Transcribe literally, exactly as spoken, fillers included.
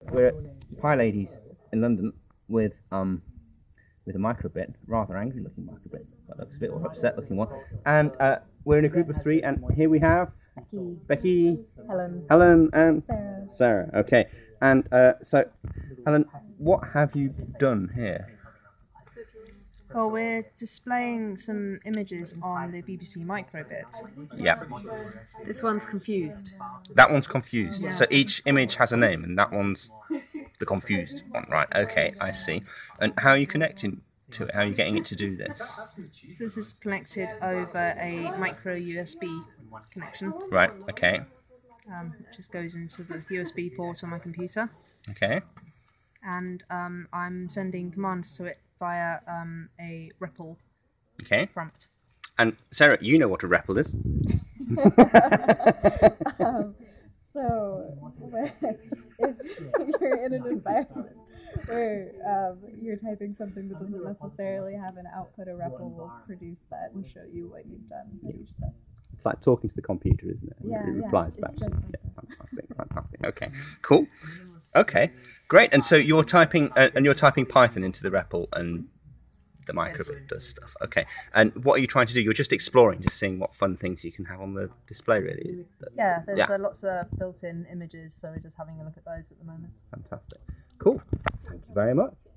we're at PyLadies in London with um with a microbit, rather angry looking microbit, that looks a bit, or upset looking one. And uh, we're in a group of three, and here we have Becky, Becky, Helen, Helen, and Sarah. Sarah. Okay, and uh, so Helen, what have you done here? Well, we're displaying some images on the B B C microbit. Yeah. This one's confused. That one's confused. Yes. So each image has a name, and that one's the confused one, right? Okay, I see. And how are you connecting to it? How are you getting it to do this? So this is connected over a micro U S B connection, Right. Okay. um, which just goes into the U S B port on my computer, Okay. and um, I'm sending commands to it via um, a R E P L Okay. prompt. And Sarah, you know what a R E P L is? um, so, if you're in an environment where um, you're typing something that doesn't necessarily have an output, a R E P L will produce that and show you what you've done for each step. It's like talking to the computer, isn't it? Yeah, it yeah, replies it's back. just like Yeah, fantastic, fantastic. Okay, cool. Okay, great. And so you're typing, uh, and you're typing Python into the R E P L, and the microbit does stuff. Okay. And what are you trying to do? You're just exploring, just seeing what fun things you can have on the display, really. Yeah, there's Yeah. Uh, lots of built-in images, so we're just having a look at those at the moment. Fantastic. Cool. Thank you very much.